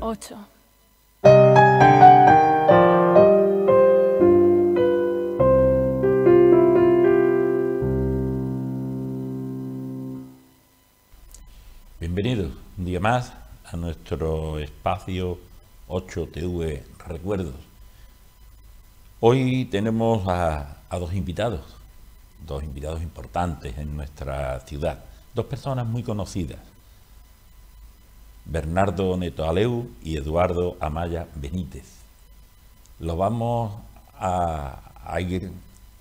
8. Bienvenidos un día más a nuestro espacio 8TV Recuerdos. Hoy tenemos a dos invitados importantes en nuestra ciudad, dos personas muy conocidas, Bernardo Neto Aleu y Eduardo Amaya Benítez. Lo vamos a ir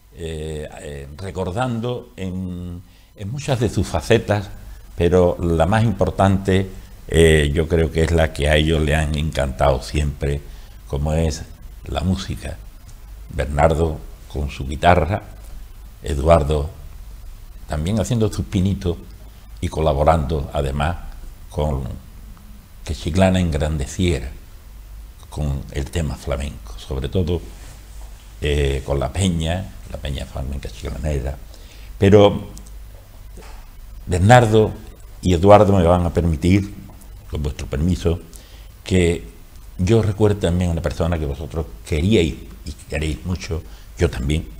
recordando en muchas de sus facetas, pero la más importante yo creo que es la que a ellos le han encantado siempre, como es la música. Bernardo con su guitarra, Eduardo también haciendo sus pinitos y colaborando además con que Chiclana engrandeciera con el tema flamenco, sobre todo con la peña flamenca chiclanera. Pero Bernardo y Eduardo me van a permitir, con vuestro permiso, que yo recuerde también a una persona que vosotros queríais y queréis mucho, yo también,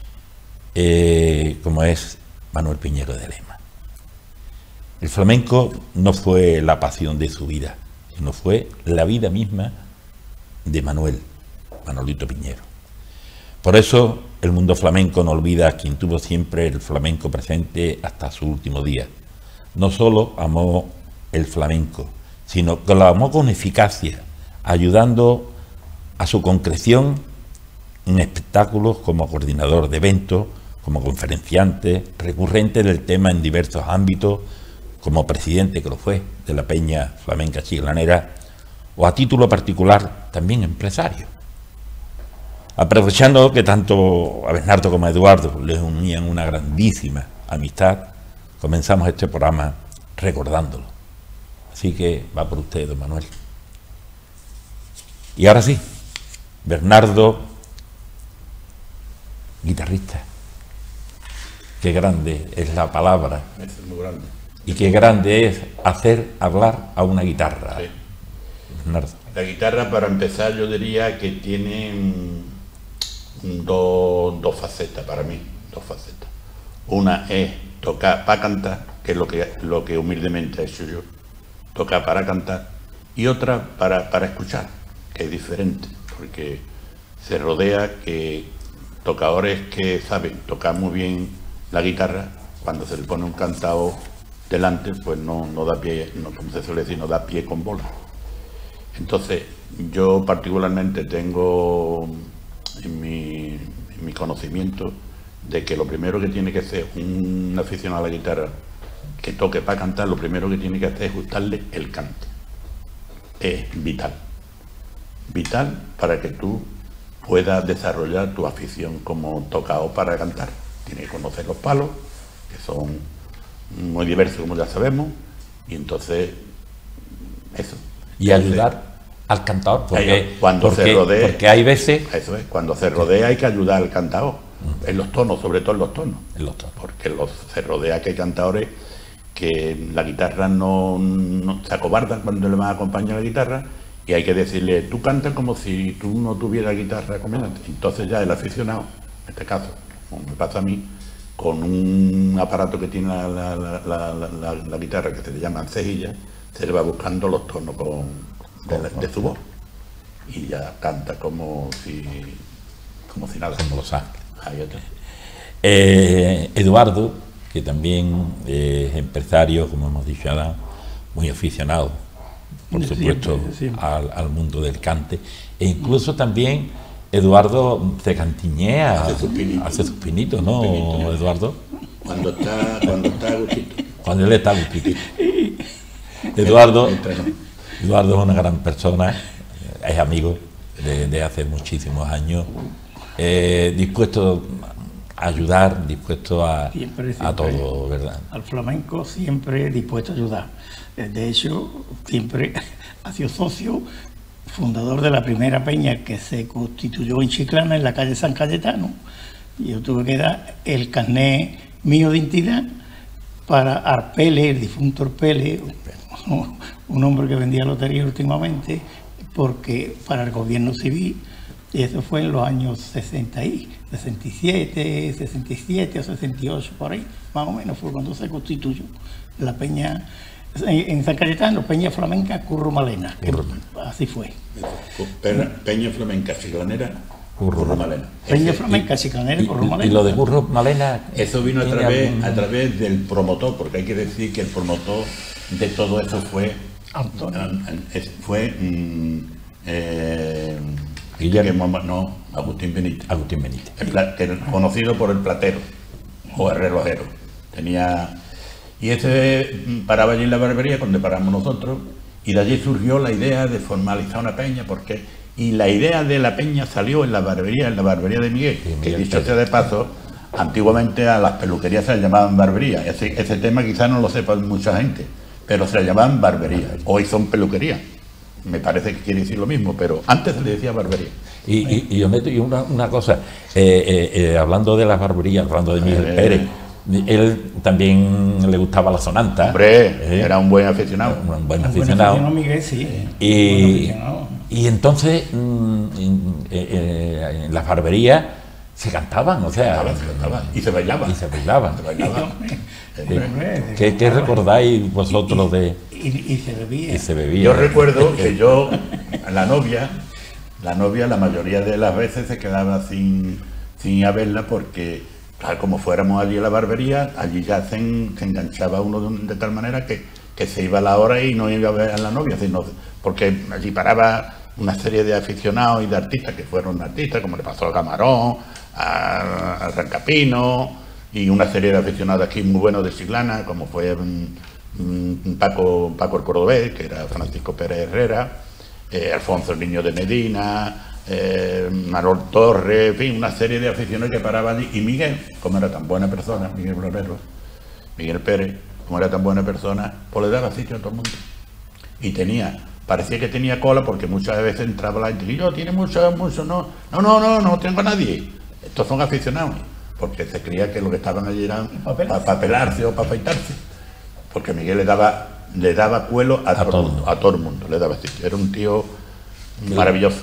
como es Manuel Piñero de Lema. El flamenco no fue la pasión de su vida, sino fue la vida misma de Manolito Piñero. Por eso el mundo flamenco no olvida a quien tuvo siempre el flamenco presente hasta su último día. No solo amó el flamenco, sino que lo amó con eficacia, ayudando a su concreción en espectáculos como coordinador de eventos, como conferenciante, recurrente del tema en diversos ámbitos, como presidente, que lo fue, de la Peña Flamenca Chiclanera, o a título particular también empresario. Aprovechando que tanto a Bernardo como a Eduardo les unían una grandísima amistad, comenzamos este programa recordándolo. Así que va por usted, don Manuel. Y ahora sí, Bernardo, guitarrista. Qué grande es la palabra. Es muy grande. Y qué grande es hacer hablar a una guitarra. Sí. Bernardo. La guitarra, para empezar, yo diría que tiene dos facetas para mí, dos facetas. Una es tocar para cantar, que es lo que humildemente he hecho yo, tocar para cantar, y otra para escuchar, que es diferente, porque se rodea que tocadores que saben tocar muy bien la guitarra, cuando se le pone un cantao delante, pues no da pie, como se suele decir, no da pie con bola. Entonces, yo particularmente tengo en mi conocimiento de que lo primero que tiene que hacer un aficionado a la guitarra que toque para cantar, lo primero que tiene que hacer es gustarle el cante. Es vital. Vital para que tú puedas desarrollar tu afición como tocador para cantar. Tienes que conocer los palos, que son muy diversos, como ya sabemos, y entonces eso. Y ayudar al cantador, porque hay veces... Eso es, cuando se rodea hay que ayudar al cantador, en los tonos, sobre todo en los tonos. Porque se rodea que hay cantadores que la guitarra no se acobardan cuando le van a acompañar la guitarra, y hay que decirle, tú cantas como si tú no tuvieras guitarra acompañante. Entonces ya el aficionado, en este caso, como me pasa a mí, con un aparato que tiene la guitarra, que se le llaman cejillas, se le va buscando los tonos de su voz, y ya canta como si nada. Como Los Ángeles. Eduardo, que también es empresario, como hemos dicho ahora, muy aficionado, por supuesto, siempre. Al mundo del cante, e incluso también Eduardo se cantiñea, hace sus pinitos, ¿no, Eduardo? Cuando está gustito. Cuando él está gustito. Eduardo es una gran persona, es amigo de hace muchísimos años, dispuesto a ayudar, dispuesto a todo, ¿verdad? Al flamenco siempre dispuesto a ayudar. De hecho, siempre ha sido socio fundador de la primera peña que se constituyó en Chiclana, en la calle San Cayetano. Y yo tuve que dar el carnet mío de identidad para Arpele, el difunto Arpele, un hombre que vendía lotería últimamente, porque para el gobierno civil, y eso fue en los años 67 o 68, por ahí, más o menos fue cuando se constituyó la peña, en San Cayetano, Peña Flamenca Curro Malena, así fue. Peña Flamenca Chiclanera, Curro Malena. Peña Flamenca Chiclanera, Curro Malena. Y lo de Curro Malena... Eso vino a través del promotor, porque hay que decir que el promotor de todo eso fue... Antonio. Agustín Benítez. Agustín Benítez. Conocido por el platero o el relojero. Y ese paraba allí en la barbería, donde paramos nosotros, y de allí surgió la idea de formalizar una peña, y la idea de la peña salió en la barbería de Miguel, que dicho sea de paso, antiguamente a las peluquerías se les llamaban barbería. Ese tema quizás no lo sepa mucha gente, pero se le llamaban barbería. Hoy son peluquerías. Me parece que quiere decir lo mismo, pero antes se le decía barbería. Y yo meto una cosa, hablando de las barberías, hablando de Miguel Pérez, él también le gustaba la sonanta. Hombre, era un buen aficionado. Un buen aficionado. Miguel, sí. Y entonces, en las barberías se cantaban, o sea... Se cantaban. Y se bailaban. ¿Qué recordáis vosotros de...? Y se bebía. Yo recuerdo que la novia, la mayoría de las veces se quedaba sin ir a verla porque, tal como fuéramos allí a la barbería, allí ya se enganchaba uno de tal manera que se iba a la hora y no iba a ver a la novia, sino porque allí paraba una serie de aficionados y de artistas que fueron artistas, como le pasó a Camarón, a Rancapino, y una serie de aficionados aquí muy buenos de Chiclana, como fue Paco el Cordobés, que era Francisco Pérez Herrera, Alfonso el Niño de Medina, Manol Torres, en fin, una serie de aficionados que paraban allí. Y Miguel, como era tan buena persona, Miguel Pérez, como era tan buena persona, pues le daba sitio a todo el mundo. Y parecía que tenía cola, porque muchas veces entraba la gente y yo, tiene mucho, no tengo a nadie. Estos son aficionados, porque se creía que lo que estaban allí eran para pelarse o para afeitarse. Porque Miguel le daba cuelo a todo el mundo, le daba sitio. Era un tío maravilloso.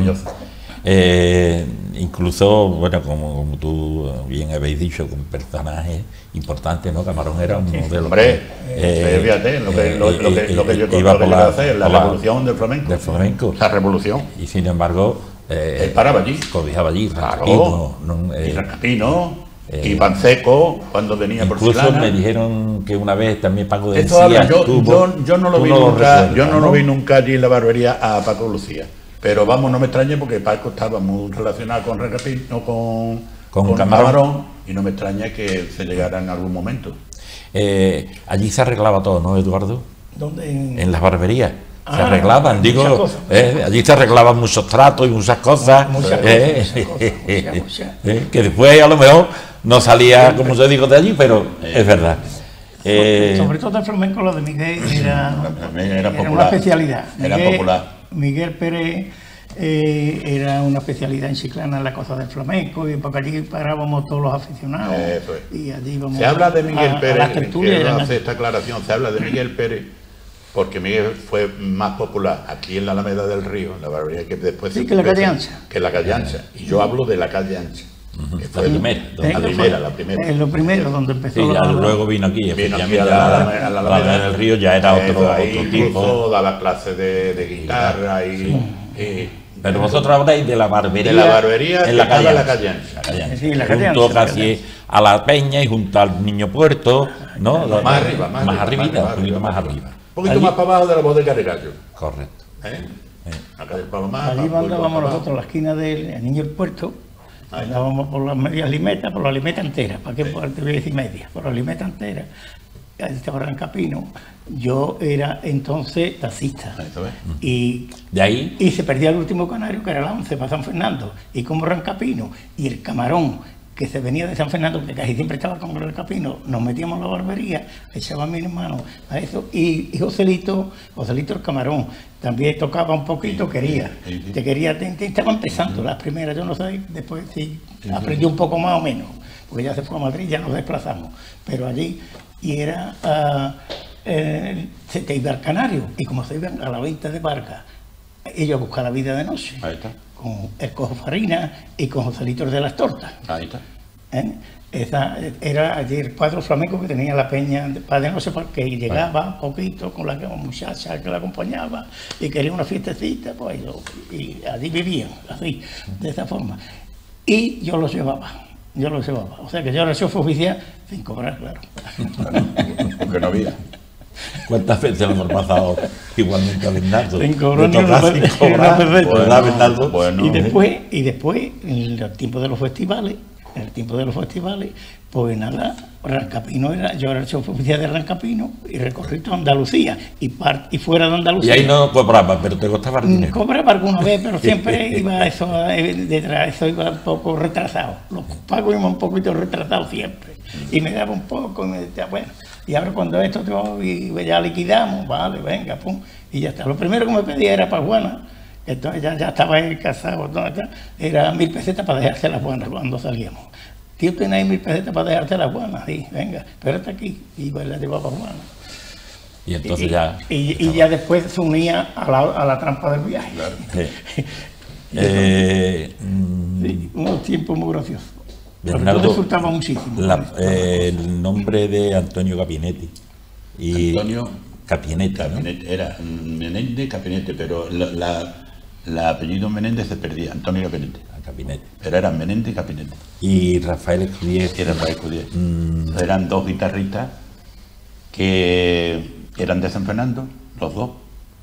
Incluso, bueno, como tú bien habéis dicho, un personaje importante, ¿no? Camarón era un modelo. Hombre, fíjate, lo que yo quiero hacer, la revolución del flamenco. La revolución. Y sin embargo, él paraba allí. Cobijaba allí, Rancapino, y Panseco, cuando venía por Chiclana. Incluso me dijeron que una vez también Paco de Lucía. Yo no lo vi nunca, nunca allí en la barbería a Paco de Lucía. Pero vamos, no me extrañe porque Paco estaba muy relacionado con Rancapino, con Camarón, y no me extraña que se llegara en algún momento. Allí se arreglaba todo, ¿no, Eduardo? ¿Dónde? En las barberías. Se arreglaban, allí se arreglaban muchos tratos y muchas cosas, que después a lo mejor no salía, como yo digo, de allí, pero es verdad. Sobre todo el flamenco, lo de Miguel era una especialidad. Miguel Pérez era una especialidad en Chiclana en la cosa del flamenco, y porque allí parábamos todos los aficionados. Y allí íbamos. Se habla de Miguel Pérez, quiero hacer esta aclaración, se habla de Miguel Pérez porque Miguel fue más popular aquí en la Alameda del Río, en la barbería que después... Sí, que la calle Ancha. Que la calle Ancha. Y yo hablo de la calle Ancha. Que fue la primera. Es lo primero donde empezó. Sí, luego vino aquí, efectivamente, a la Alameda del Río ya era otro tipo. Daba clases de guitarra pero vosotros habláis de la barbería. De la barbería en la calle Ancha. Sí, la calle junto Ancha, casi a la Peña y junto al Niño Puerto, ¿no? Más arriba. Un poquito más arriba. Un poquito más para abajo de la bodega de Gallo. Correcto. Acá del Palomar. Allí andábamos nosotros a la esquina del Niño del Puerto. Andábamos por las medias limetas, por la limeta entera. ¿Para qué te voy a decir media? Por la limeta entera. Ahí estaba Rancapino. Yo era entonces taxista. Y de ahí. Y se perdía el último canario, que era la 11 para San Fernando. Y como Rancapino y el Camarón, que se venía de San Fernando, que casi siempre estaba con el Capino, nos metíamos en la barbería, echaba a mi hermano a eso, y Joselito el Camarón, también tocaba un poquito, estaba empezando las primeras, yo no sé, después sí, aprendí un poco más o menos, porque ya se fue a Madrid, ya nos desplazamos, pero allí, y era se te iba al Canario, y como se iban a la venta de barca, ellos a buscar la vida de noche, Ahí está. con el cojo farina y con Joselitos de las tortas. Ahí está. ¿Eh? Esa era ayer 4 flamencos que tenía la peña de noche, porque llegaba poquito con la muchacha que la acompañaba y quería una fiestecita, pues y allí vivían, así, de esa forma. Y yo los llevaba. O sea que yo era chofer oficial sin cobrar, claro. Porque no había. ¿Cuántas veces lo hemos pasado igualmente a Bernardo? Sin cobrar Le toca ni sin cobrar, ¿verdad, Bernardo? Bueno. Y después, en el tiempo de los festivales, pues nada, Rancapino yo era el chofer oficial de Rancapino y recorrí toda Andalucía y fuera de Y Andalucía. ahí no cobraba, pero te costaba el dinero. Cobraba alguna vez, pero siempre iba eso detrás, eso iba un poco retrasado. Los pagos iban un poquito retrasados siempre. Y me daba un poco y me decía, bueno, y ahora cuando esto ya liquidamos, vale, venga, pum, y ya está. Lo primero que me pedía era para Juana, entonces ya estaba él casado, era 1000 pesetas para dejarse las Juanas cuando salíamos. Tío, ¿tenéis 1000 pesetas para dejarte las Juanas? Sí, venga, espérate aquí. Y pues la llevaba a Juana. Y entonces ya... Y ya después se unía a la trampa del viaje. Claro. Sí, unos tiempos muy graciosos. Bernardo, disfrutaba muchísimo. el nombre de Antonio Capinetti. Y Antonio Capinetti, ¿no? era Menéndez Capinetti, pero el apellido Menéndez se perdía, Antonio Capinetti. Capinetti. Pero eran Menéndez y Capinetti. Y Rafael Escudier. Era Rafael Escudier. Eran 2 guitarristas que eran de San Fernando, los 2.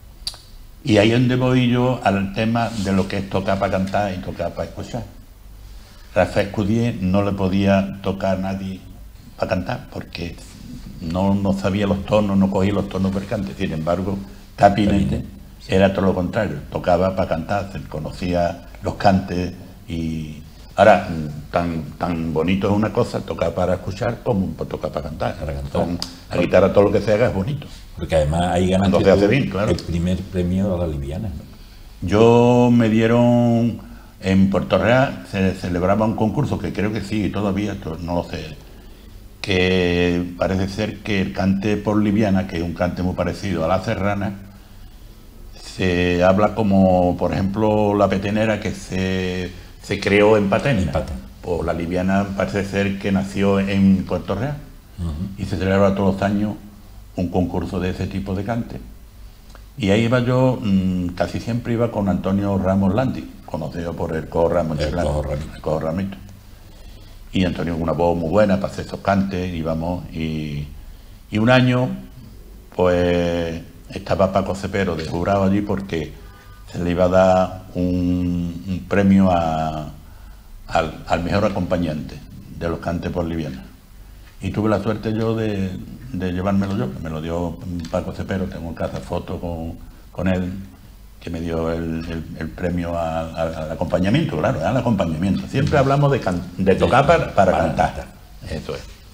Y ahí es donde voy yo al tema de lo que es tocar para cantar y tocar para escuchar. Rafael Escudier no le podía tocar a nadie para cantar porque no sabía los tonos, no cogía los tonos del cante. Sin embargo, Capinetti era todo lo contrario, tocaba para cantar, se conocía los cantes. Y ahora, tan bonito es una cosa, tocar para escuchar como tocar para cantar. Con la guitarra, todo lo que se haga es bonito. Porque además ahí ganaste Cuando se hace bien, claro. el primer premio a la liviana, ¿no? Yo me dieron, en Puerto Real se celebraba un concurso, que creo que sigue todavía, no lo sé, que parece ser que el cante por liviana, que es un cante muy parecido a la serrana, se habla como, por ejemplo, la petenera que se creó en Patena. Pues la liviana parece ser que nació en Puerto Real. Y se celebra todos los años un concurso de ese tipo de cante. Y ahí iba yo, casi siempre iba con Antonio Ramos Landi, conocido por el Cojo Ramos Chilano, el Cojo Ramito. Y Antonio con una voz muy buena para hacer esos cantes, íbamos. Y un año, pues estaba Paco Cepero de jurado allí porque se le iba a dar un premio al mejor acompañante de los cantes por liviana. Y tuve la suerte yo de llevármelo yo, que me lo dio Paco Cepero, tengo en casa fotos con él, que me dio el premio al acompañamiento, claro, al acompañamiento. Siempre hablamos de tocar para cantar. Eso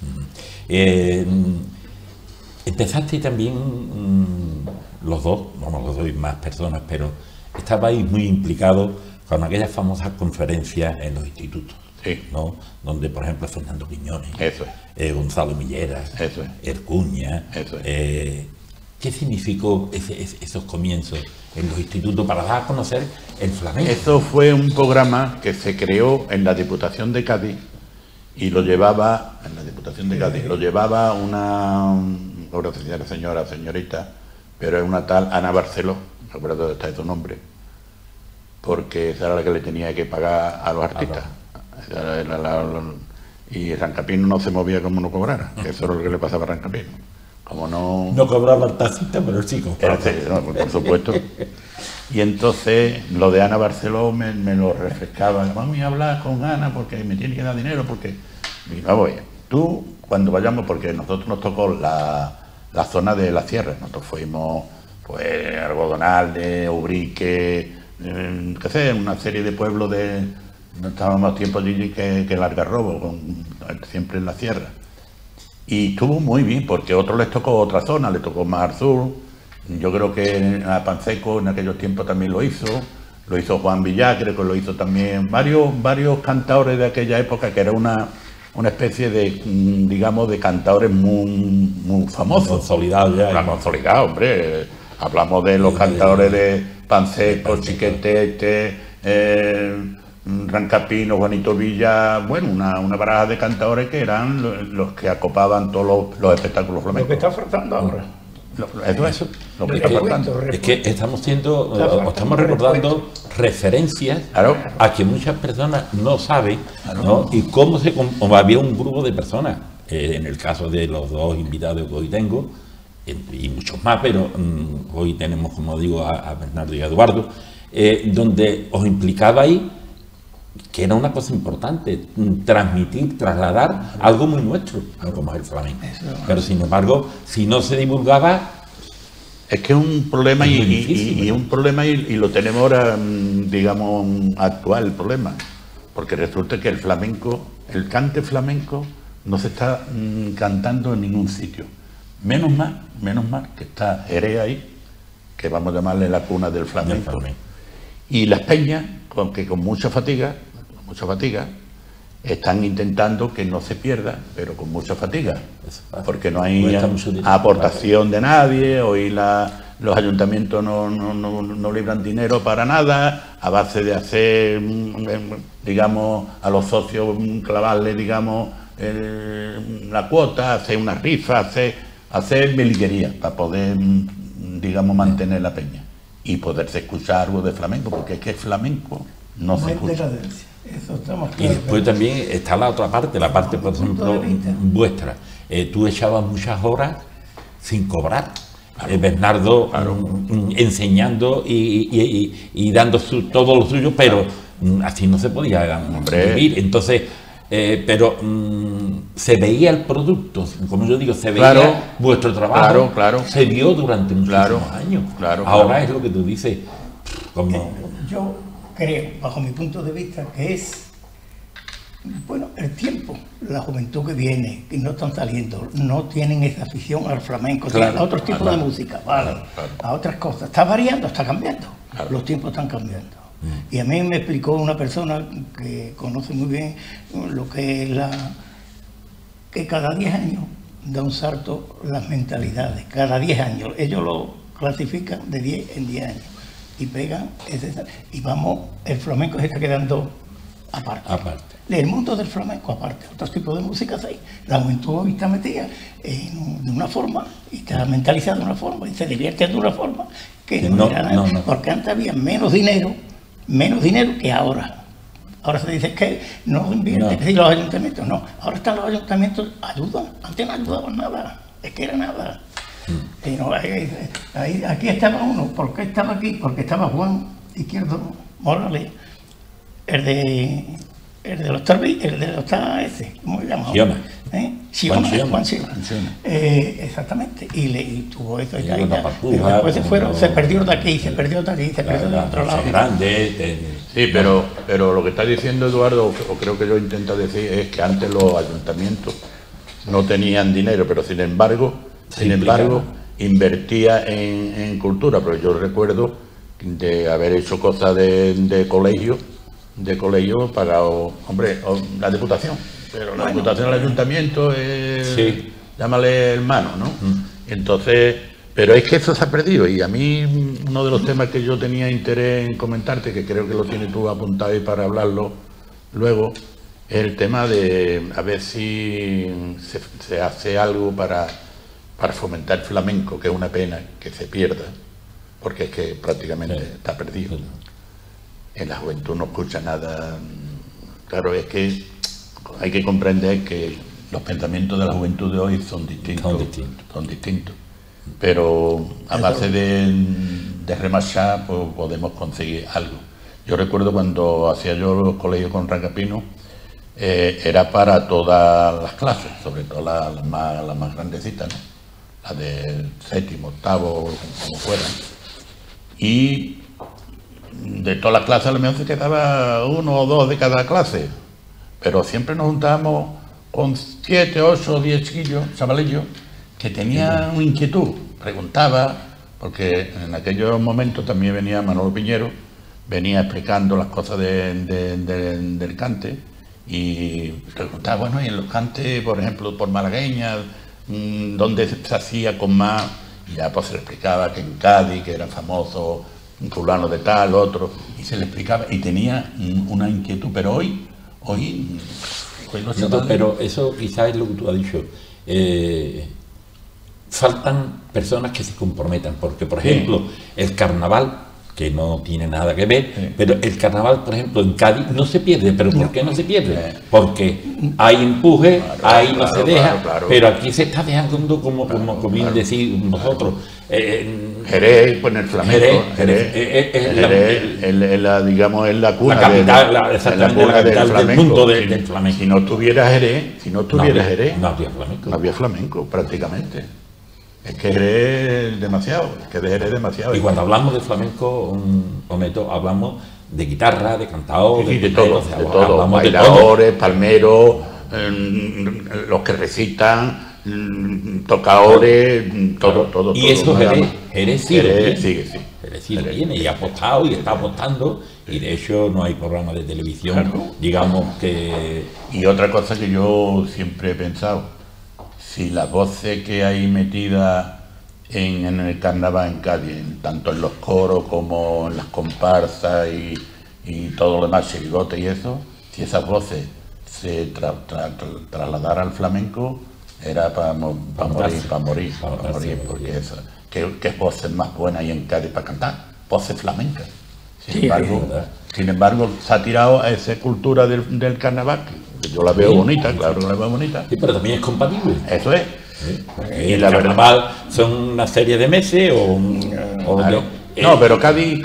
es. Empezaste también los dos y más personas, pero estabais muy implicados con aquellas famosas conferencias en los institutos. Sí. ¿No? Donde, por ejemplo, Fernando Quiñones, Eso es. Gonzalo Milleras, Eso es. Ercuña. Eso es. ¿Qué significó esos comienzos en los institutos para dar a conocer el flamenco? Esto fue un programa que se creó en la Diputación de Cádiz y lo llevaba, una señorita, pero es una tal Ana Barceló, no recuerdo dónde está su nombre, porque esa era la que le tenía que pagar a los artistas. Y Rancapino no se movía como no cobrara, que eso era lo que le pasaba a Rancapino. Como no cobraba el tacita, pero sí cobraba. Por supuesto. Y entonces lo de Ana Barceló me lo refrescaba. Vamos a hablar con Ana porque me tiene que dar dinero, porque... Vamos, tú, cuando vayamos, porque nosotros nos tocó la zona de la sierra, nosotros fuimos, pues, Algodonal, Ubrique, qué sé, una serie de pueblos no estábamos más tiempo allí que el Algarrobo, siempre en la sierra. Y estuvo muy bien, porque a otros les tocó otra zona, les tocó más al sur. Yo creo que a Panseco en aquellos tiempos también lo hizo Juan Villá, creo que lo hizo también varios cantadores de aquella época, que era una una especie de, digamos, de cantadores muy famosos. Consolidados ya. Consolidados, hombre. Hablamos de los cantadores de Panceco, Chiquetete, Rancapino, Juanito Villa, bueno, una baraja de cantadores que eran los que acopaban todos los espectáculos flamencos. Lo que está faltando ahora. Eso, lo que está faltando. Es que estamos recordando referencias a que muchas personas no saben, ¿no? Y cómo había un grupo de personas, en el caso de los dos invitados que hoy tengo, y muchos más, pero hoy tenemos, como digo, a Bernardo y a Eduardo, donde os implicabais que era una cosa importante, transmitir, trasladar algo muy nuestro, como es el flamenco. Pero sin embargo, si no se divulgaba... Es que es un problema y un problema y lo tenemos ahora, digamos, actual el problema, porque resulta que el flamenco, el cante flamenco, no se está cantando en ningún sitio. Menos mal que está Jerez ahí, que vamos a llamarle la cuna del flamenco. Y las peñas, con mucha fatiga, están intentando que no se pierda, pero con mucha fatiga, porque no hay aportación de nadie, hoy los ayuntamientos no libran dinero para nada, a base de hacer, digamos, a los socios clavarle, digamos, la cuota, hacer una rifa, hacer melillería para poder, digamos, mantener la peña y poderse escuchar algo de flamenco, porque es que el flamenco no se escucha. Y después también está la otra parte, la parte, por ejemplo, vuestra. Tú echabas muchas horas sin cobrar. Bernardo enseñando y dando todo lo suyo, pero así no se podía vivir. Entonces, pero se veía el producto, como yo digo, se veía vuestro trabajo, se vio durante muchísimos años. Ahora es lo que tú dices, como... Yo creo, bajo mi punto de vista, que es, bueno, el tiempo, la juventud que viene, que no están saliendo, no tienen esa afición al flamenco, tienen a otros tipos de música, a otras cosas. Está variando, está cambiando, los tiempos están cambiando. Y a mí me explicó una persona que conoce muy bien lo que es que cada 10 años da un salto las mentalidades, cada 10 años. Ellos lo clasifican de 10 en 10 años y pegan y vamos, el flamenco se está quedando aparte. El mundo del flamenco aparte, otros tipos de músicas hay. La juventud hoy está metida de una forma y está mentalizada de una forma y se divierte de una forma que no era nada, porque antes había menos dinero que ahora. Ahora se dice que no invierte, que si los ayuntamientos no. Ahora están los ayuntamientos, ayudan. Antes no ayudaban nada, es que era nada. Y no, aquí estaba uno, ¿por qué estaba aquí? Porque estaba Juan Izquierdo Morales, el de los ese, ¿cómo se llama? Juan Siona. Exactamente, y tuvo eso ya. Después se perdió de aquí, se perdió de aquí, se perdió de otro lado. Sí, pero lo que está diciendo Eduardo, o creo que yo intento decir, es que antes los ayuntamientos no tenían dinero, pero sin embargo invertía en cultura. Pero yo recuerdo de haber hecho cosas de colegio pagado, hombre, la Diputación, pero la Diputación del Ayuntamiento es, llámale hermano, ¿no? Entonces, pero es que eso se ha perdido, y a mí uno de los temas que yo tenía interés en comentarte, que creo que lo tienes tú apuntado ahí para hablarlo luego, es el tema de a ver si se hace algo para fomentar el flamenco, que es una pena que se pierda, porque es que prácticamente está perdido. En la juventud no escucha nada. Claro, es que hay que comprender que los pensamientos de la juventud de hoy son distintos. Pero a base de remachar, pues podemos conseguir algo. Yo recuerdo cuando hacía yo los colegios con Rancapino, era para todas las clases, sobre todo las más grandecitas, ¿no? Las del séptimo, octavo, como fueran. Y de todas las clases a lo mejor se quedaba 1 o 2 de cada clase, pero siempre nos juntábamos con 7, 8 o 10 chiquillos, chavalillos, que tenían una inquietud, preguntaba, porque en aquellos momentos también venía Manolo Piñero, venía explicando las cosas del cante, y preguntaba, bueno, y en los cantes, por ejemplo, por malagueñas, ¿dónde se hacía con más? Y ya pues se le explicaba que en Cádiz, que era famoso un fulano de tal, otro, y se le explicaba, y tenía una inquietud, pero hoy no se vale. Pero eso quizás es lo que tú has dicho. Faltan personas que se comprometan, porque por ejemplo el carnaval, que no tiene nada que ver, pero el carnaval, por ejemplo, en Cádiz no se pierde. ¿Pero por qué no se pierde? Porque hay empuje, ahí no se deja, pero aquí se está dejando como bien decir vosotros. Jerez, pues en el flamenco. Jerez, digamos, es la cuna, la capital, la cuna del mundo del flamenco. Si no tuviera Jerez, no había flamenco prácticamente. Es que Jerez es demasiado, Y cuando hablamos de flamenco, Oneto, hablamos de guitarra, de cantador, de todo, bailadores, palmeros, los que recitan, tocadores, todo. Y eso Jerez sigue. Jerez sí lo tiene, y ha apostado y está apostando, y de hecho no hay programa de televisión, digamos que... Y otra cosa que yo siempre he pensado, si las voces que hay metidas en el carnaval en Cádiz, tanto en los coros como en las comparsas y todo lo demás, chirigote y eso, si esas voces se trasladaran al flamenco, era para morir, porque eso, ¿qué voces más buenas hay en Cádiz para cantar? Voces flamencas. Sin embargo, se ha tirado a esa cultura del carnaval, que yo la veo bonita, claro que la veo bonita. Sí, pero también es compatible. Eso es. Y el carnaval son una serie de meses no, pero Cádiz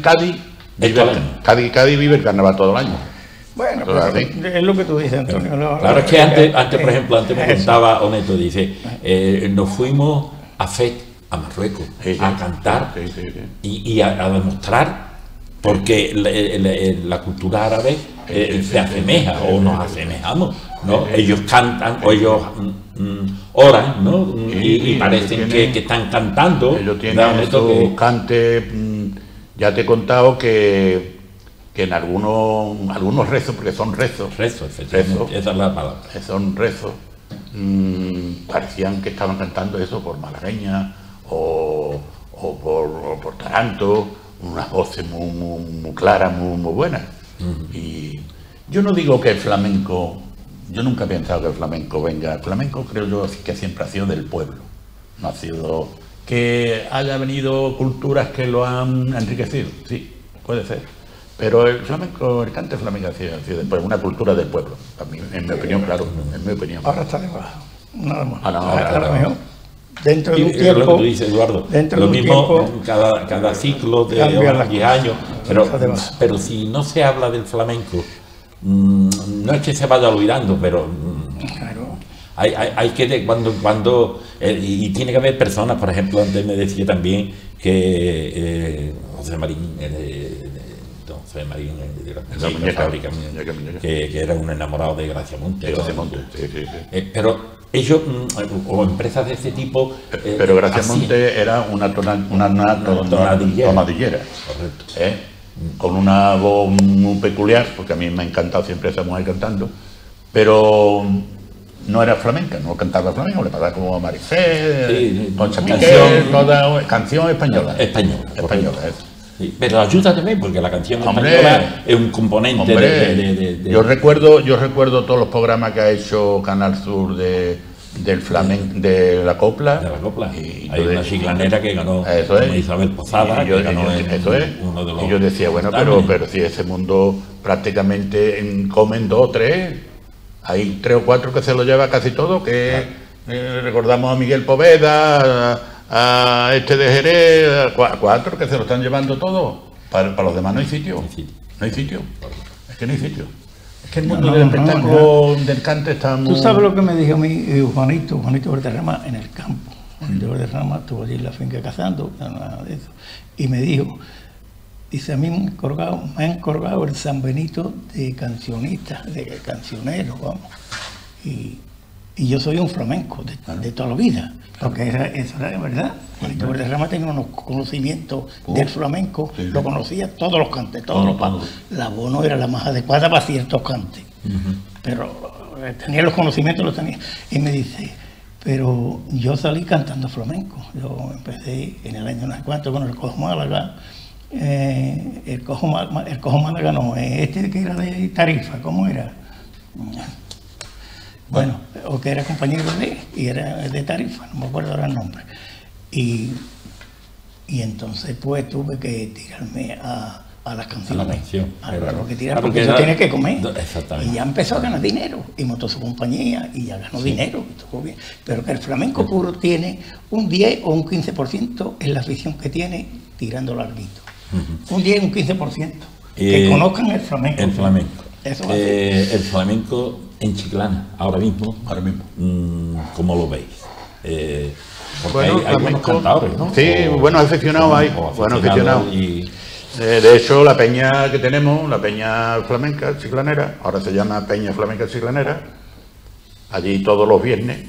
vive el carnaval todo el año. Bueno, es lo que tú dices, Antonio. Claro, es que antes por ejemplo, me contaba Oneto, dice, nos fuimos a Marruecos, a cantar y a demostrar, porque la cultura árabe se asemeja, o nos asemejamos, ¿no? Ellos cantan, o ellos oran, ¿no? Y parecen que están cantando. Ellos tienen estos cantes, ya te he contado que en algunos rezos, porque son rezos, efectivamente, esa es la palabra. Son rezos, parecían que estaban cantando eso por malagueña o por taranto, unas voces muy claras, muy buenas. Y yo no digo que el flamenco, yo nunca he pensado que el flamenco venga. El flamenco creo yo que siempre ha sido del pueblo, no ha sido que haya venido culturas que lo han enriquecido, sí, puede ser. Pero el flamenco, el cante flamenco ha sido después una cultura del pueblo, a mí, en mi opinión, claro, en mi opinión. Ahora está debajo, nada más. Ahora mejor. Dentro de un tiempo, lo que tú dices, Eduardo, lo mismo cada ciclo de 10 años, pero si no se habla del flamenco, no es que se vaya olvidando, pero hay que cuando y tiene que haber personas, por ejemplo, antes me decía también que José Marín de la fábrica, que era un enamorado de Gracia Monte. Pero ellos, o empresas de ese tipo... pero Gracia Monte era una tonadillera. Correcto. Con una voz muy peculiar, porque a mí me ha encantado siempre esa mujer cantando, pero no era flamenca, no cantaba flamenco, le pasaba como a Marifé, Concha Piqué, toda canción española. Española, eso. Sí, pero ayuda también, porque la canción española es un componente Yo recuerdo todos los programas que ha hecho Canal Sur del flamenco, de la copla. De la copla. Hay una chiclanera que ganó, Isabel Posada, que ganó uno de los... Y yo decía, bueno, pero si ese mundo prácticamente comen 2 o 3, hay 3 o 4 que se lo lleva casi todo, que recordamos a Miguel Poveda, a este de Jerez, 4 que se lo están llevando todo. Para los demás no hay sitio. No hay sitio. Es que no hay sitio. Es que el mundo del espectáculo del cante está muy... Tú sabes lo que me dijo a mí Juanito Valderrama en el campo. Juanito Valderrama estuvo allí en la finca cazando, nada de eso. Y me dijo, dice, a mí me han colgado el San Benito de cancionista, de cancionero, vamos. Y yo soy un flamenco de toda la vida. Porque eso era de verdad. Juanito Valderrama tenía unos conocimientos del flamenco, lo conocía todos los cantes, todos los pasos. La voz no era la más adecuada para ciertos cantes. pero tenía los conocimientos, los tenía. Y me dice, pero yo salí cantando flamenco. Yo empecé en el año no sé cuánto con el Cojo Málaga. El Cojo Málaga no, este que era de Tarifa, ¿cómo era? Bueno, o que era compañero y era de Tarifa, no me acuerdo ahora el nombre. Y entonces pues tuve que tirarme a las canciones. A la canción. Porque eso tiene que comer. Exactamente. Y ya empezó a ganar dinero. Y montó su compañía y ya ganó dinero. Y todo bien. Pero que el flamenco puro tiene un 10 o un 15% en la afición que tiene tirando larguito. Un 10 o un 15%. Que conozcan el flamenco. El flamenco. Eso va a ser. El flamenco en Chiclana, ahora mismo. ¿Cómo lo veis? Porque bueno, hay buenos cantadores, ¿no? Sí, buenos aficionados hay. Buenos aficionados. De hecho, la peña que tenemos, la peña flamenca chiclanera, ahora se llama Peña Flamenca Chiclanera, allí todos los viernes,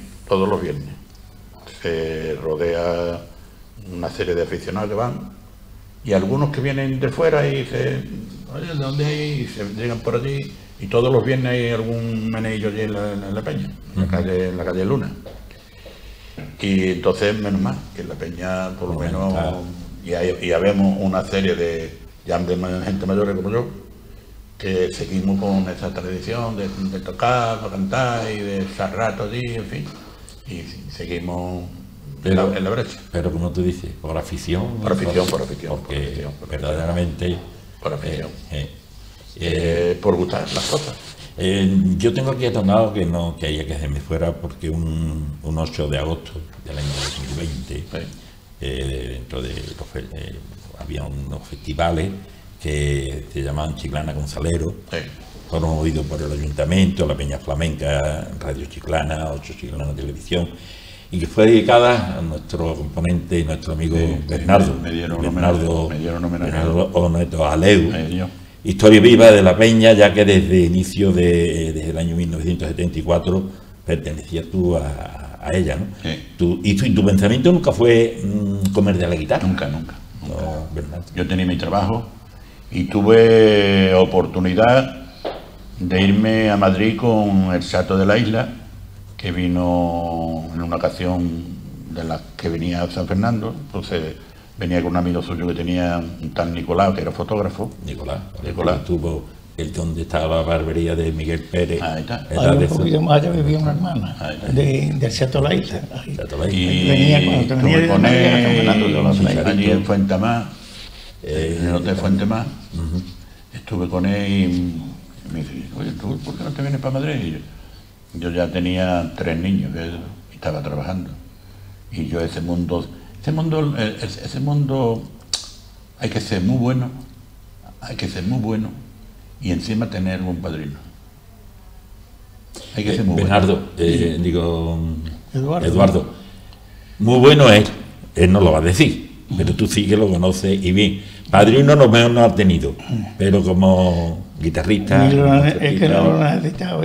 se rodea una serie de aficionados que van, y algunos que vienen de fuera y dicen, oye, ¿de dónde hay? Y se llegan por allí, y todos los viernes hay algún meneillo allí en la peña, en la calle Luna. Y entonces, menos mal, que en la peña, por lo menos, y habemos una serie de gente mayores como yo, que seguimos con esa tradición de tocar, de cantar y de estar rato allí, en fin, y seguimos en la brecha. Pero como tú dices, por afición. Por afición. Porque verdaderamente. Por afición. Por gustar las cosas. Yo tengo aquí atonado que haya que hacerme fuera porque un 8 de agosto del año 2020, dentro de había unos festivales que se llamaban Chiclana con Salero, fueron oídos por el Ayuntamiento, la Peña Flamenca, Radio Chiclana, 8 Chiclana Televisión, y que fue dedicada a nuestro componente y nuestro amigo Bernardo Oneto Aleu. Historia viva de la Peña, ya que desde desde el año 1974 pertenecías tú a ella, ¿no? Y tu pensamiento nunca fue comer de la guitarra. Nunca. No, Bernardo. Yo tenía mi trabajo y tuve oportunidad de irme a Madrid con el Chato de la Isla, que vino en una ocasión de las que venía a San Fernando. Entonces venía con un amigo suyo que tenía un tal Nicolás, que era fotógrafo. Nicolás. Tuvo el donde estaba la barbería de Miguel Pérez. Ahí está. Un poquito más allá vivía una hermana del Chato de la Isla. Y venía cuando venía de Madrid a San Fernando. Allí en Fuentemás, en el hotel Fuentemás, estuve con él y me dice, oye, ¿tú por qué no te vienes para Madrid? Y yo ya tenía 3 niños y estaba trabajando. Y yo ese mundo hay que ser muy bueno, y encima tener un padrino. Hay que ser muy Bernardo, bueno. Eduardo, muy bueno es, él no lo va a decir, pero tú sí que lo conoces y bien. Padrino no ha tenido, pero como guitarrista. Es que no lo ha necesitado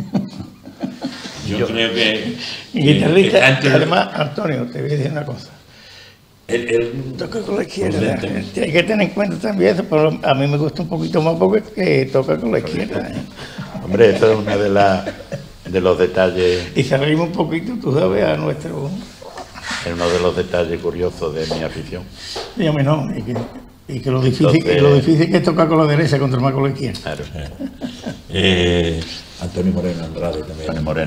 Yo creo que. Guitarrista, además, Antonio, te voy a decir una cosa. Toca con la izquierda. Hay que tener en cuenta también eso, pero a mí me gusta un poquito más porque toca con la izquierda. Hombre, eso es uno de los detalles. Y salimos un poquito, tú sabes, a nuestro. Es uno de los detalles curiosos de mi afición. Y a mí no, y que lo difícil que es tocar con la derecha contra más con la izquierda. Claro. Antonio Moreno Andrade también.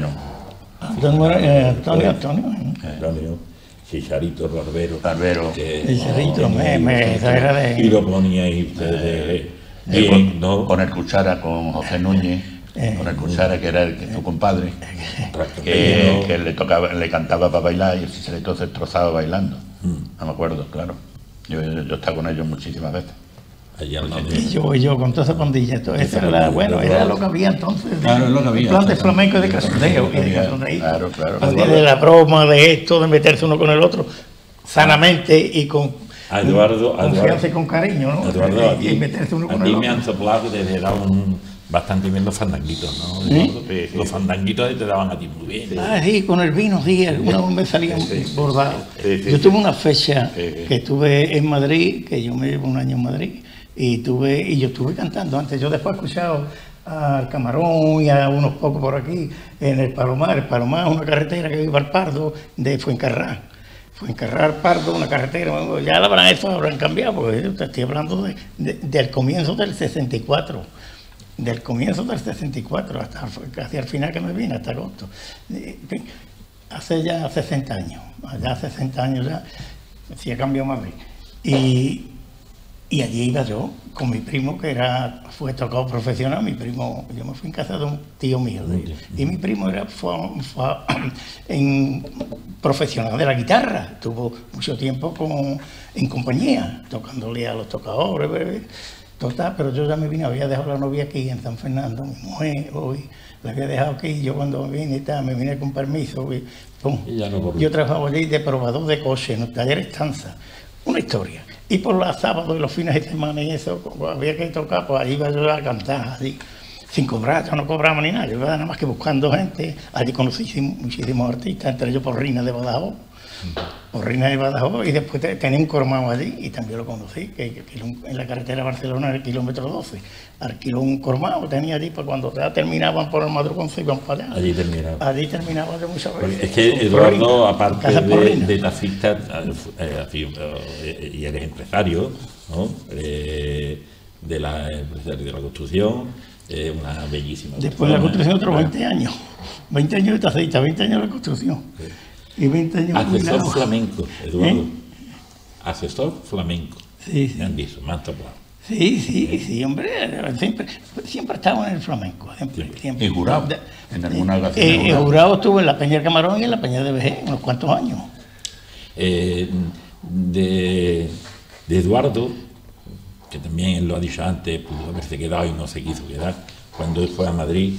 Antonio. Chicharito Barbero. Chicharito, y lo ponía ahí ustedes bien, ¿no? Con el Cuchara, con José Núñez, con el Cuchara, que era tu compadre, que le cantaba para bailar y el Chicharito se destrozaba bailando. No me acuerdo, claro. Yo estaba con ellos muchísimas veces. Y yo con toda esa pandilla, era lo que había entonces. Claro, es lo que había. Plantes flamencos de casondeo. Claro. De la broma, de esto, de meterse uno con el otro, sanamente y con confianza y con cariño, ¿no? Eduardo, y meterse uno con el otro. me han soplado desde era bastante bien los fandanguitos, ¿no? Sí. Los fandanguitos te daban a ti muy bien. Sí, con el vino, sí, algunas me salían bordados. Yo tuve una fecha que estuve en Madrid, que yo me llevo un año en Madrid, y yo estuve cantando antes. Yo después he escuchado al Camarón y a unos pocos por aquí, en el Palomar. El Palomar es una carretera que iba al Pardo de Fuencarral. Fuencarral, Pardo, una carretera, ya la habrán cambiado, porque te estoy hablando del comienzo del 64. Del comienzo del 64 hasta casi al final que me vine, hasta agosto. Hace ya 60 años, allá 60 años ya, sí ha cambiado Madrid. Y allí iba yo con mi primo, que fue tocado profesional. Mi primo, yo me fui en casa de un tío mío, y mi primo fue profesional de la guitarra. Tuvo mucho tiempo en compañía, tocándole a los tocadores, total, pero yo ya me vine, había dejado la novia aquí en San Fernando, mi mujer hoy la había dejado aquí. Yo cuando me vine me vine con permiso y pum. Y ya no, yo trabajaba allí de probador de coche en el taller Estanza, una historia. Y por los sábados y los fines de semana y eso, había que tocar, pues allí iba yo a cantar, allí, sin cobrar. Yo no cobraba ni nada, yo iba nada más que buscando gente. Allí conocí muchísimos artistas, entre ellos Porrina de Badajoz. Porrina de Badajoz, y después tenía un cormao allí, y también lo conocí, que en la carretera Barcelona, en el kilómetro 12, alquiló un cormao, tenía allí, pues cuando ya terminaban por el madrugón se iban para allá. Allí terminaba de muchas veces. Es que Eduardo, aparte de taxista, y eres empresario, ¿no? de la construcción, una bellísima. Después de la construcción otros 20 años. 20 años de taxista, 20 años de la construcción. Sí. Y 20 años asesor flamenco, Eduardo. Asesor flamenco. Sí, sí. Me han dicho, me han topado. Sí, hombre. Siempre he estado en el flamenco. Siempre. ¿Y jurado? ¿En alguna ocasión? El jurado estuve en la Peña del Camarón y en la Peña de Vejez, unos cuantos años. De Eduardo, que también él lo ha dicho antes, pudo haberse quedado y no se quiso quedar, cuando él fue a Madrid.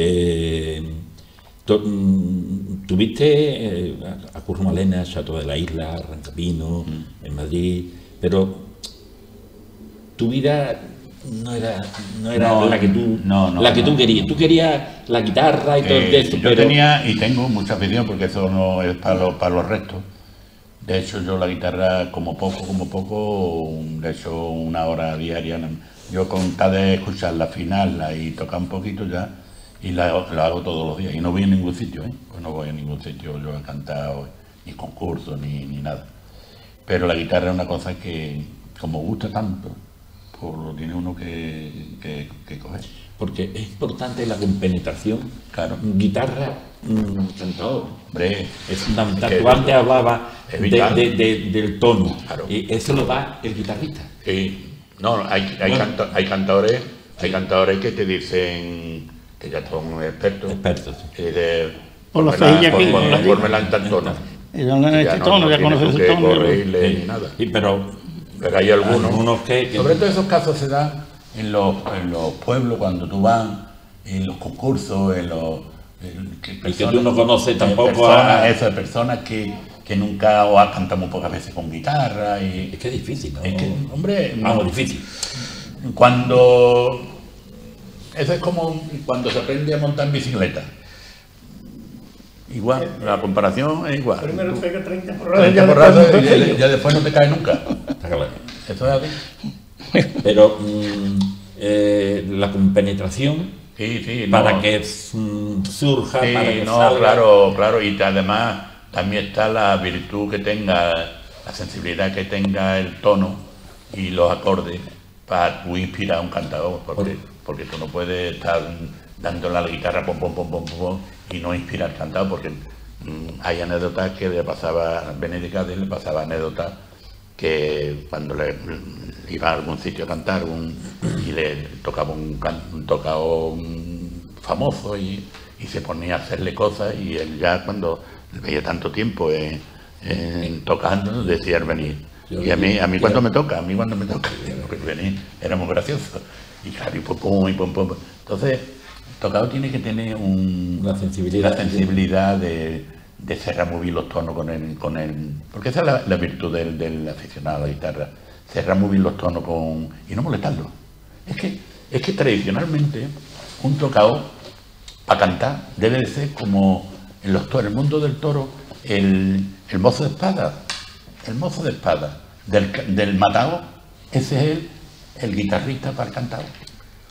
Tuviste a Curro Malena, Chateau de la Isla, Rancapino, en Madrid, pero tu vida no era la que tú querías. Tú querías la guitarra y todo eso. Yo tenía y tengo mucha afición, porque eso no es para los restos. De hecho, yo la guitarra como poco, de hecho 1 hora diaria. Yo con tal de escucharla, afinarla y tocar un poquito ya, y la hago todos los días, y no voy a ningún sitio, Pues no voy a ningún sitio yo a cantar, ni concursos, ni nada. Pero la guitarra es una cosa que, como gusta tanto, pues lo tiene uno que coger. Porque es importante la compenetración. Claro. Guitarra, cantador. Hombre, es fundamental. Tú antes hablabas del tono, claro. Y eso lo da el guitarrista. Sí. No, hay cantadores que te dicen que ya son expertos. Sí. Por la cejilla aquí. Ponmela en tal tono. Este tono, ya conoces el tono. Ni nada. Sí, pero hay algunos que... Sobre todo esos casos se dan en los pueblos, cuando tú vas, en los concursos, y que tú no conoces tampoco a... Esas personas que nunca o has cantado muy pocas veces con guitarra. Es que es difícil, ¿no? Es que, hombre... difícil. Eso es como cuando se aprende a montar en bicicleta. Igual, la comparación es igual. Primero pega 30 porradas y ya después no te cae nunca. Eso es así. Pero la compenetración, sí, para que surja, sí, para que salga. Claro, y además también está la virtud que tenga, la sensibilidad que tenga el tono y los acordes para tú inspirar a un cantador, porque tú no puedes estar dándole a la guitarra pom, y no inspirar al cantador, porque hay anécdotas que le pasaba a Benedict Cadiz, le pasaba anécdotas que cuando le iba a algún sitio a cantar y le tocaba un tocador famoso y se ponía a hacerle cosas, y él ya cuando veía tanto tiempo tocando decía el venir. Y a mí cuando me toca, venir era muy gracioso. Y claro, y pum. Entonces, el tocador tiene que tener la sensibilidad de cerrar muy bien los tonos con el porque esa es la virtud del aficionado a la guitarra, cerrar muy bien los tonos y no molestarlo. Es que tradicionalmente un tocador para cantar debe de ser como en el mundo del toro, el mozo de espada. El mozo de espada del matado, ese es el guitarrista para el cantador.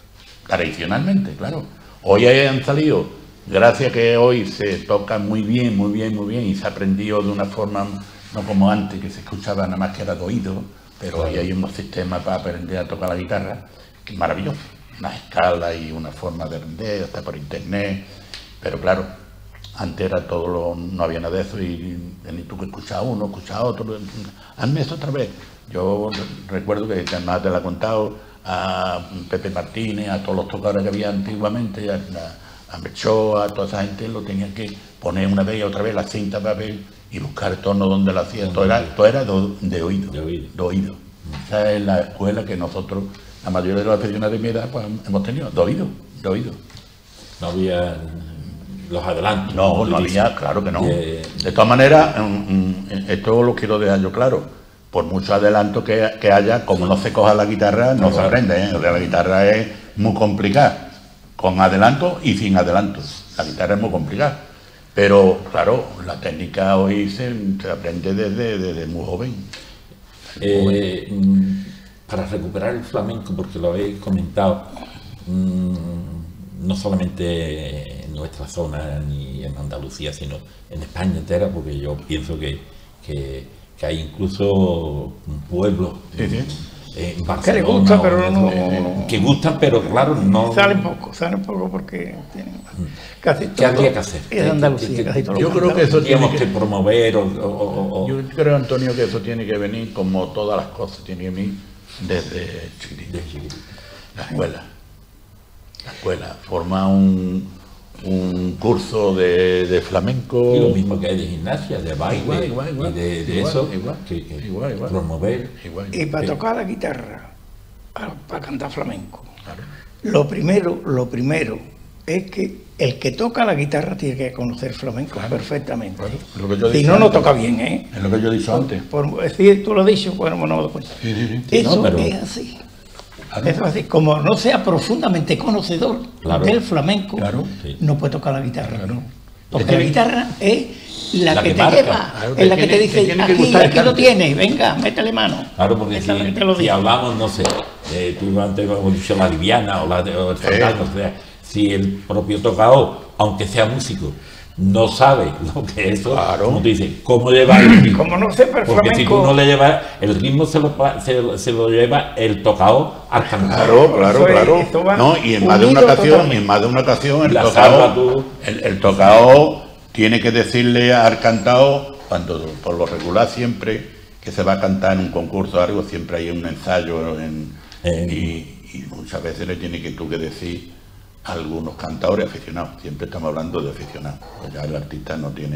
tradicionalmente, claro. Hoy han salido, gracias a que hoy se toca muy bien, y se ha aprendido de una forma, no como antes, que se escuchaba nada más que era de oído, pero hoy hay unos sistemas para aprender a tocar la guitarra, que es maravilloso, unas escalas y una forma de aprender, hasta por internet, pero claro, antes era no había nada de eso y ni tú que escuchabas uno, escuchabas otro, hazme eso otra vez. Yo recuerdo que además te lo he contado a Pepe Martínez, a todos los tocadores que había antiguamente, a Melchor, a toda esa gente, lo tenían que poner una vez y otra vez la cinta para ver y buscar el tono donde lo hacía. Todo era de oído. Esa es la escuela que nosotros, la mayoría de los aficionados de mi edad, pues, hemos tenido, de oído. No había los adelantos. No había, claro que no. De todas maneras, esto lo quiero dejar yo claro. Por mucho adelanto que haya, como no se coja la guitarra, no se aprende, ¿eh? O sea, la guitarra es muy complicada, con adelanto y sin adelanto. La guitarra es muy complicada. Pero, claro, la técnica hoy se aprende desde muy joven. Para recuperar el flamenco, porque lo habéis comentado, no solamente en nuestra zona ni en Andalucía, sino en España entera, porque yo pienso que hay incluso pueblos en Barcelona que les gusta, pero no, que gustan, pero claro, no salen poco porque tienen casi todo. ¿Qué habría que hacer? Es Andalucía, casi todo. Yo creo que eso tenemos tiene que promover Yo creo, Antonio, que eso tiene que venir, como todas las cosas, tiene que venir desde chiquitito. La escuela forma un curso de flamenco. Y lo mismo que hay de gimnasia, de baile, igual, y de eso, que promover. Y para tocar la guitarra, para cantar flamenco, Claro. lo primero es que el que toca la guitarra tiene que conocer flamenco perfectamente. Claro. Lo que yo he Si dicho no, no antes. toca bien, ¿eh? Es lo que yo he dicho antes. Por decir, tú lo has dicho, bueno, no me doy cuenta. Sí. Eso No, pero- es así. Claro. Eso es así. Como no sea profundamente conocedor Claro. del flamenco, Claro. Sí. no puede tocar la guitarra. Claro. Porque la guitarra es la La que que te marca. lleva, Claro, es la que tiene- te dice, te tiene que aquí, gustar el aquí lo cante. tienes, venga, métele mano. Claro, porque Esa es la que te lo si dice. hablamos, no sé, tú antes hemos dicho la liviana o el fantasma, o sea, si el propio tocador, aunque sea músico, no sabe lo que es eso, Claro. como tú dices, cómo llevar el ritmo. Como no sepa el Porque si tú flamenco, no le llevas, el ritmo se lo lleva el tocador al cantar. Claro. esto va No, y en más de una unido ocasión, totalmente. La salva tú. el tocado tiene que decirle al cantado, cuando por lo regular siempre que se va a cantar en un concurso o algo, siempre hay un ensayo y muchas veces le tiene que tú que decir a algunos cantadores aficionados, siempre estamos hablando de aficionados, pues ya el artista no tiene.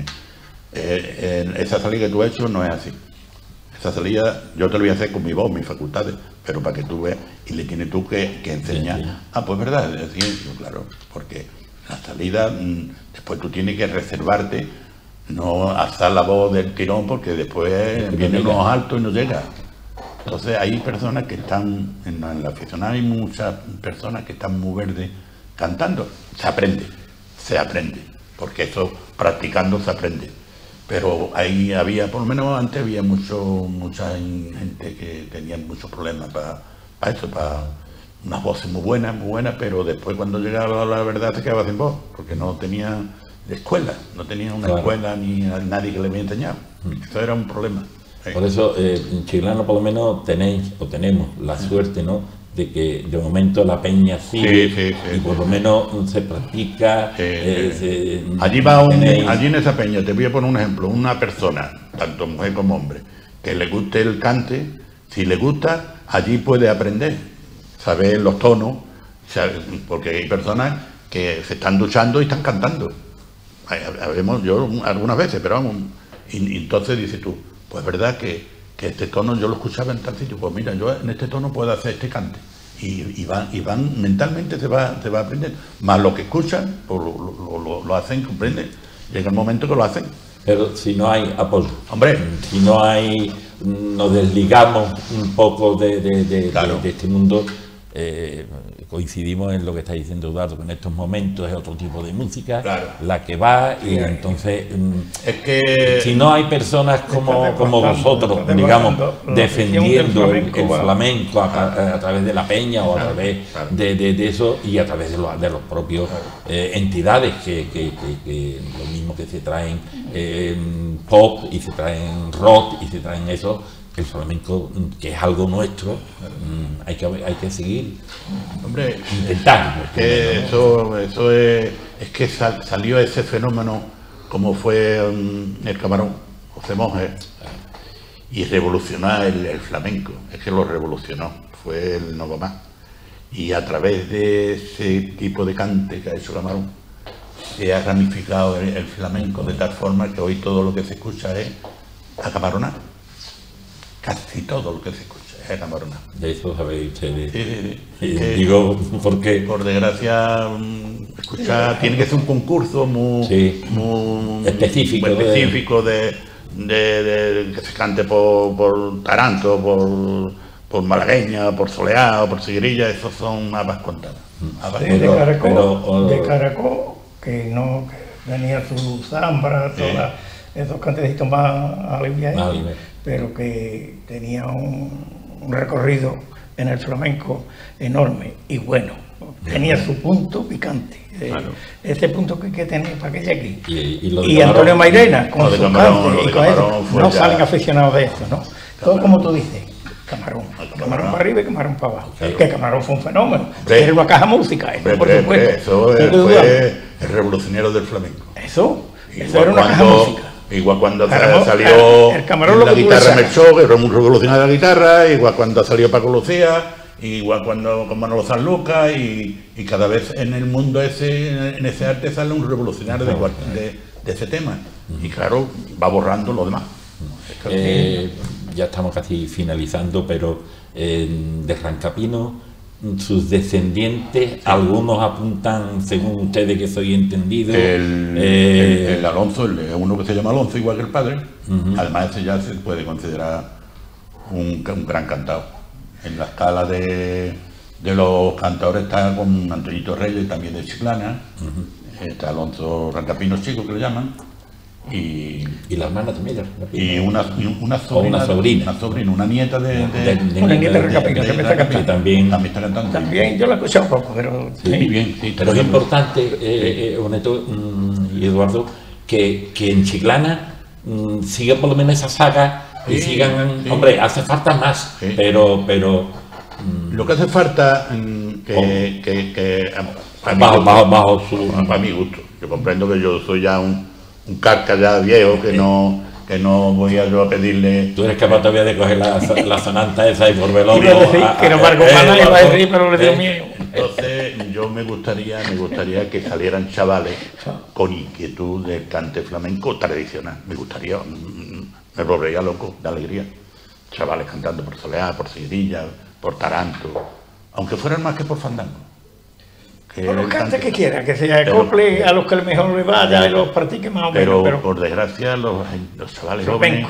Esa salida que tú has hecho no es así. Esa salida yo te lo voy a hacer con mi voz, mis facultades, pero para que tú veas, y le tienes tú que enseñar. Sí. Pues verdad, es decir, claro, porque la salida, después tú tienes que reservarte, no alzar la voz del tirón, porque después vienen unos altos y no llega. Entonces hay personas que están, en la aficionada hay muchas personas que están muy verdes cantando. Se aprende, porque eso practicando se aprende. Pero ahí había, por lo menos antes había mucha gente que tenía muchos problemas para eso, para unas voces muy buenas, pero después cuando llegaba la verdad se quedaba sin voz, porque no tenía escuela, no tenía una Claro. escuela ni nadie que le había enseñado. Eso era un problema. Por eso, en Chiclana por lo menos tenemos la suerte, ¿no?, de que de momento la peña sigue Sí. y por lo menos se practica. Allí allí en esa peña, te voy a poner un ejemplo, una persona, tanto mujer como hombre, que le guste el cante, si le gusta, allí puede aprender, saber los tonos, porque hay personas que se están duchando y están cantando. Vemos yo algunas veces, pero vamos, y entonces dices tú, pues verdad que este tono yo lo escuchaba en tal sitio, pues mira, yo en este tono puedo hacer este cante. Y van mentalmente se va a aprender. Más lo que escuchan, pues lo hacen, comprenden. Llega el momento que lo hacen. Pero si no hay apoyo, Hombre, si no hay, nos desligamos un poco de Claro. este mundo, coincidimos en lo que está diciendo Eduardo, que en estos momentos es otro tipo de música, claro, la que va, y entonces es que si no hay personas como vosotros, digamos, defendiendo el flamenco a través de la peña o a través de eso, y a través de los propios entidades que lo mismo que se traen pop y se traen rock y se traen eso, el flamenco, que es algo nuestro, hay que seguir, hombre, intentando. Eso es que salió ese fenómeno como fue el Camarón, José Monge, y revolucionó el flamenco, es que lo revolucionó, fue el no va más. Y a través de ese tipo de cante que ha hecho Camarón, se ha ramificado el flamenco de tal forma que hoy todo lo que se escucha es acamaronado. Casi todo lo que se escucha es acamaronado. De eso sabéis ustedes. Sí. Digo, porque por desgracia, escuchar tiene que ser un concurso muy específico, de que se cante por taranto, por malagueña, por soleá, por siguirilla, esos son habas contadas. De Caracol, que tenía su zambra, esos cantecitos más aliviados, pero que tenía un recorrido en el flamenco enorme y bueno, tenía su punto picante. Ese punto que hay que tener para que llegue aquí. Y Antonio Mairena, con su cante y con eso, no salen aficionados de esto, ¿no? Todo como tú dices, Camarón para arriba y Camarón para abajo. Que Camarón fue un fenómeno, era una caja música, por supuesto. Eso fue el revolucionario del flamenco. Eso era una caja música. Igual cuando salió la guitarra Melchor, que era un revolucionario de la guitarra, igual cuando salió Paco Lucía, igual cuando con Manolo Sanlúcar, y cada vez en el mundo en ese arte sale un revolucionario de ese tema. Y claro, va borrando lo demás. Ya estamos casi finalizando, pero de Rancapino, sus descendientes, algunos apuntan, según ustedes que soy entendido, el Alonso, uno que se llama Alonso, igual que el padre. Además ese ya se puede considerar un gran cantador. En la escala de los cantadores está con Antonito Reyes, también de Chiclana, está Alonso Rancapino Chico, que le llaman, y la hermana también, y una sobrina, una nieta una nieta de Rancapino, que me está cantando. También está cantando. También yo la he escuchado poco, pero pero es importante, Oneto y Eduardo, que en Chiclana siga por lo menos esa saga y sigan, hombre, hace falta más, pero lo que hace falta bajo su, para mi gusto, yo comprendo que yo soy ya un carca ya viejo, que no voy a yo a pedirle. Tú eres capaz todavía de coger la sonanta esa y por velorio. Que no valgo para iba a decir, pero le dio miedo. Entonces yo me gustaría que salieran chavales con inquietud del cante flamenco tradicional. Me gustaría, me volvería loco de alegría. Chavales cantando por soleá, por seguidilla, por taranto, aunque fueran más que por fandango. Por los cantes que quiera, que se acople a los que mejor le vaya y los practique más o menos. Pero por desgracia los chavales jóvenes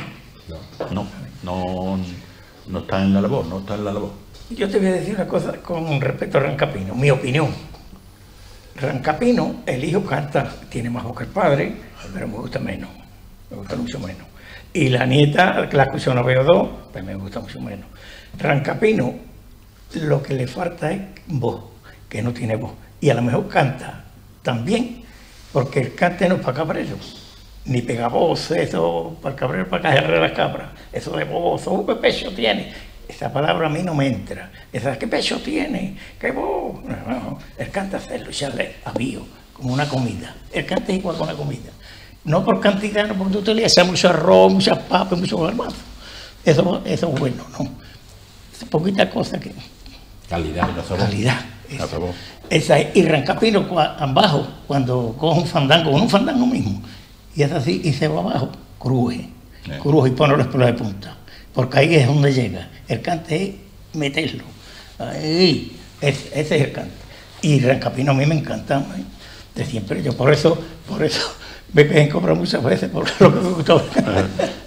no están en la labor, Yo te voy a decir una cosa con respecto a Rancapino, mi opinión. Rancapino, el hijo canta, tiene más voz que el padre, pero me gusta menos, me gusta mucho menos. Y la nieta, que la escucho una vez o dos, pues me gusta mucho menos. Rancapino, lo que le falta es voz, que no tiene voz. Y a lo mejor canta también, porque el cante no es para cabreros, ni pega voz, eso para el cabrero, para cajarle las cabras, eso de voz, ¿qué pecho tiene? Esa palabra a mí no me entra, esa, ¿qué pecho tiene? ¿Qué voz? No, el cante hacerlo, echarle avío, como una comida, el cante es igual con la comida, no por cantidad, no porque tú te le echas mucho arroz, muchas papas, muchos garbanzos, eso es bueno, no, es poquita cosa que... Calidad. Esa es, y Rancapino abajo, cuando coge un fandango mismo, y es así, y se va abajo, cruje y pone los pelos de punta, porque ahí es donde llega. El cante es meterlo, ahí, ese es el cante. Y Rancapino a mí me encanta, de siempre, yo por eso me quedé cobrar muchas veces, por lo que me gustó.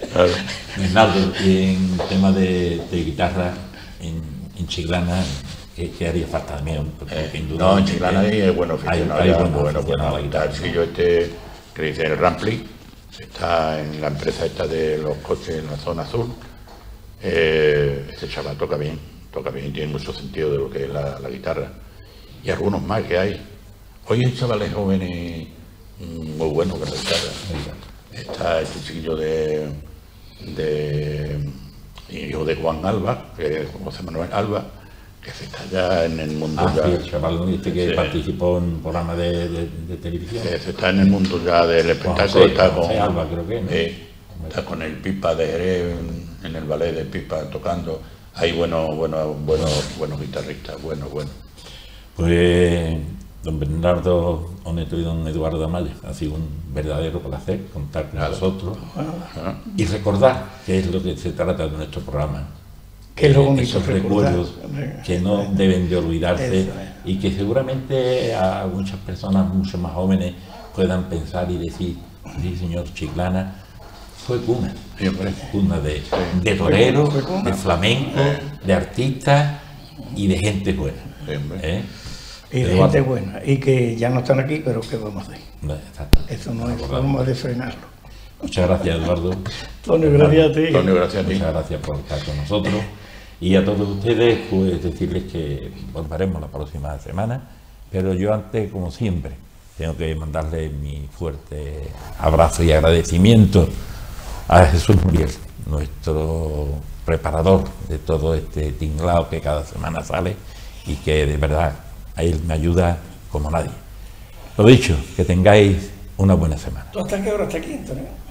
Bernardo, y en tema de guitarra, en Chiclana, que haría falta también. No, en Chiclana hay buenos aficionados. Hay bueno, la guitarra. Sí, yo que dice el Rampli, está en la empresa esta de los coches en la zona azul. Este chaval toca bien, tiene mucho sentido de lo que es la guitarra. Y algunos más que hay. Hoy hay chavales jóvenes muy buenos con la guitarra. Está este chiquillo hijo de Juan Alba, que es José Manuel Alba, que se está ya en el mundo. Sí, el chaval que participó en un programa de televisión. Se está en el mundo ya del espectáculo. José Alba, creo que, ¿no? Está con el Pipa de Jerez en el ballet de Pipa tocando. Hay buenos guitarristas, buenos. Pues don Bernardo Oneto y don Eduardo Amaya, ha sido un verdadero placer contar con nosotros y recordar que es lo que se trata de nuestro programa. Que es lo bonito, esos recuerdos que no deben de olvidarse y que seguramente a muchas personas mucho más jóvenes puedan pensar y decir, sí señor, Chiclana fue cuna, cuna de toreros, de flamenco, de artistas y de gente buena. Y de gente buena, y que ya no están aquí, pero ¿qué vamos a hacer? Eso no es forma de frenarlo. Muchas gracias, Eduardo. Antonio, gracias a ti. Antonio, gracias a ti. Muchas gracias por estar con nosotros. Y a todos ustedes, pues decirles que volveremos la próxima semana, pero yo antes, como siempre, tengo que mandarle mi fuerte abrazo y agradecimiento a Jesús Muriel, nuestro preparador de todo este tinglao que cada semana sale y que de verdad a él me ayuda como nadie. Lo dicho, que tengáis una buena semana. ¿Tú hasta qué hora estás aquí, Antonio?